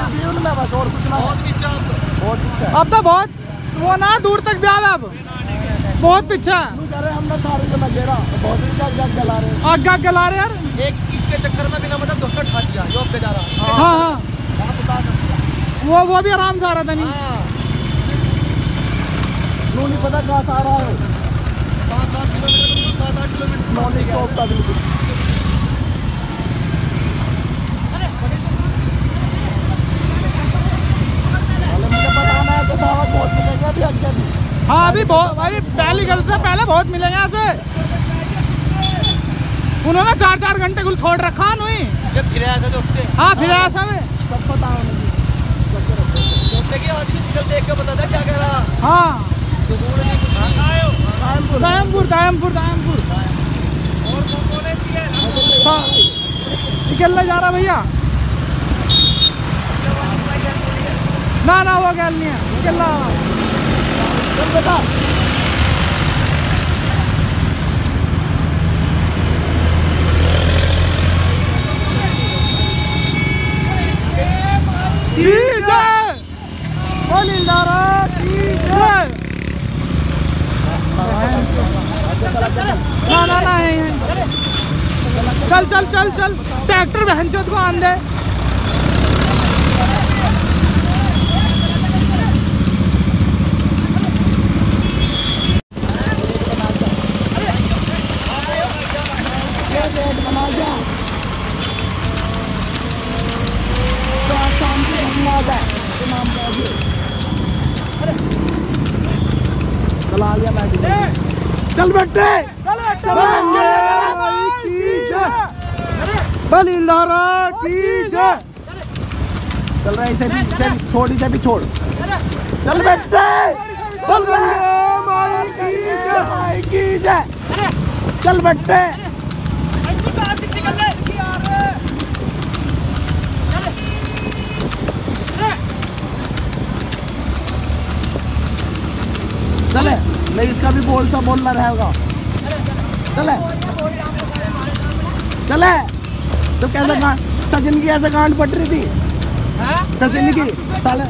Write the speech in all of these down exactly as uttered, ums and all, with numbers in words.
भी उनमें बस और कुछ ना। बहुत पीछे बहुत पीछे अब तो बहुत वो ना दूर तक भी आवे अब बहुत पीछे हमने थारे को लगे रहा बहुत आग आग जला रहे आग आग जला रहे यार एक इसके चक्कर में बिना मतलब दोस्तों ठग गया जो अब जा रहा। हाँ हाँ वो वो भी आराम से आ रहा था नहीं नू नहीं पता कहाँ से आ रहा है सात सात किलोमीटर सात आठ किलोमीटर नौ नहीं क्या होता बिल्कुल। बहुत मिलेंगे अभी आगे भी। हाँ अभी बहुत भाई पहली गल से पहले बहुत मिलेंगे यहाँ से। उन्होंने चार चार घंटे कुल छोड़ रखा नहीं जब फिर ऐसा दोस्ते। हाँ फिर ऐसा में सब पता दोस्ते की आदमी निकल देख के बता था क्या कह रहा। हाँ दायमपुर दायमपुर दायमपुर दायमपुर निकलने जा रहा भैया ना ना वो गैल नहीं है निकल रहा बता ना ना ना चल चल चल चल ट्रैक्टर बहनचोद को आन दे। चल बेटे बलिंदारा की जय। चल रहा इसे भी इसे छोड़ इसे भी छोड़ चल बेटे चल माई की जय माई की जय चल बेटे चले मैं इसका भी बोलता बोलना रहेगा। चले चले तो कैसे गांड सचिन की ऐसे गांड पट रही थी सचिन की साले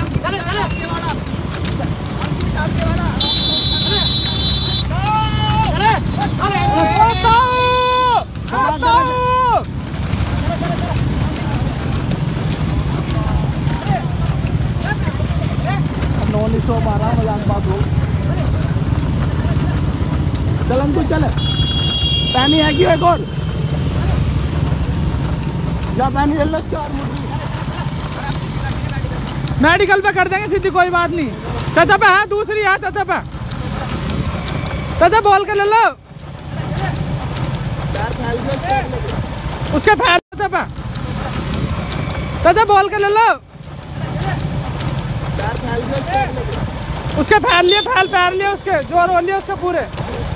नॉन स्टॉप आ रहा मजाक बात हो। चल अंकुश चल पैनी है क्यों एक और जा पैनी ले लो मेडिकल पे कर देंगे सीधी कोई बात नहीं। चाचा पे है दूसरी है चाचा पे चाचा बोल के ले लो उसके फैल चाचा पे चाचा बोल के ले लो उसके फैल लिए फैल पैर लिए उसके जोर हो लिए उसके पूरे।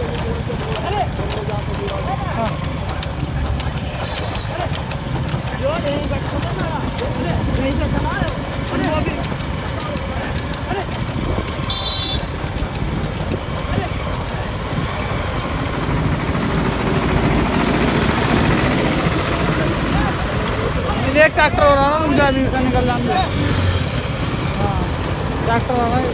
एक ट्रैक्टर हो रहा है मुझे अभी से निकल जाएंगे। हाँ ट्रैक्टर आ रहा है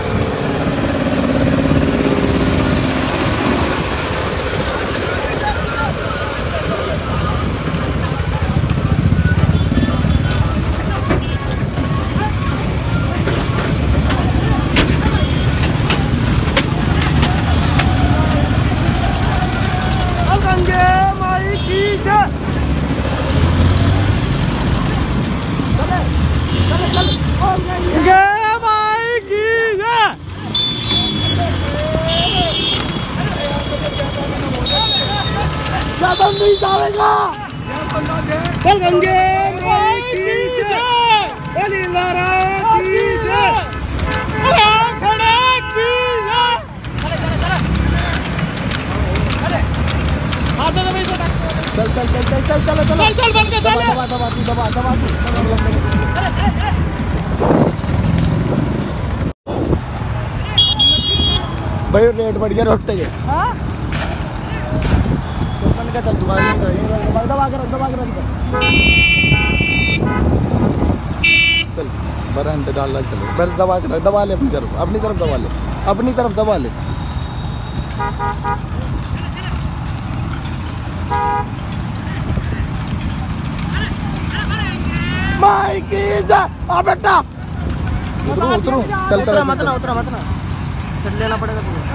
नहीं जाएगा चल गंगे माई की जय बलिंदारा की जय अरे खड़े की जय। हाथ दे भाई चल चल चल चल चल चल चल चल चल बंद कर चल दबा दबा तू दबा दबा तू भाई रेट बढ़ गया रोकते के। हां का चल दुकान दबा कर दबा कर बरहन पे डाल चलो, बस दबा के रख, दबा ले अपनी तरफ, अपनी तरफ दबा ले, अपनी तरफ दबा ले। माई की जा, आ बेटा उतरो उतरो, चल कर मत ना उतरा मत ना, फिर लेना पड़ेगा तुम्हें।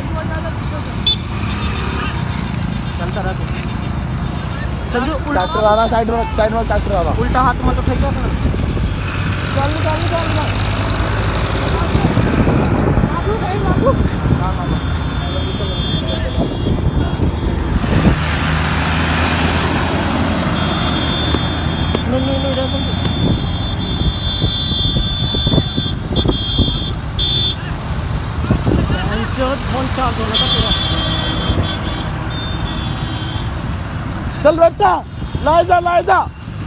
चलता रहा तू संजू, ट्रैक्टर आ रहा, साइड में साइड में ट्रैक्टर आ रहा, उल्टा हाथ मत उठाइए अपना। चल चल चल नहीं नहीं नहीं रह संजू। फोन चार्ज होना था पूरा। चल बेटा, ला जा ला जा।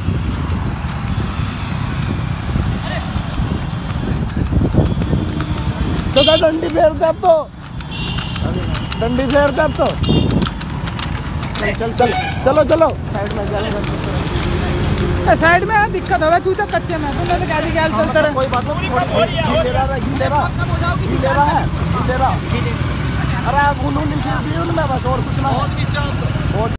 तो डंडी फेर दे, तो डंडी फेर दे तो। चल चल चलो चलो साइड में जाएगा। साइड में है, दिक्कत हो चूचा कच्चे में तो मैंने गाड़ी गैस चलता रहे। कोई बात नहीं, घी ले रहा है, घी ले रहा घी ले रहा है, घी ले रहा। अरे आप उन्होंने से दिए ना बस, और कुछ ना।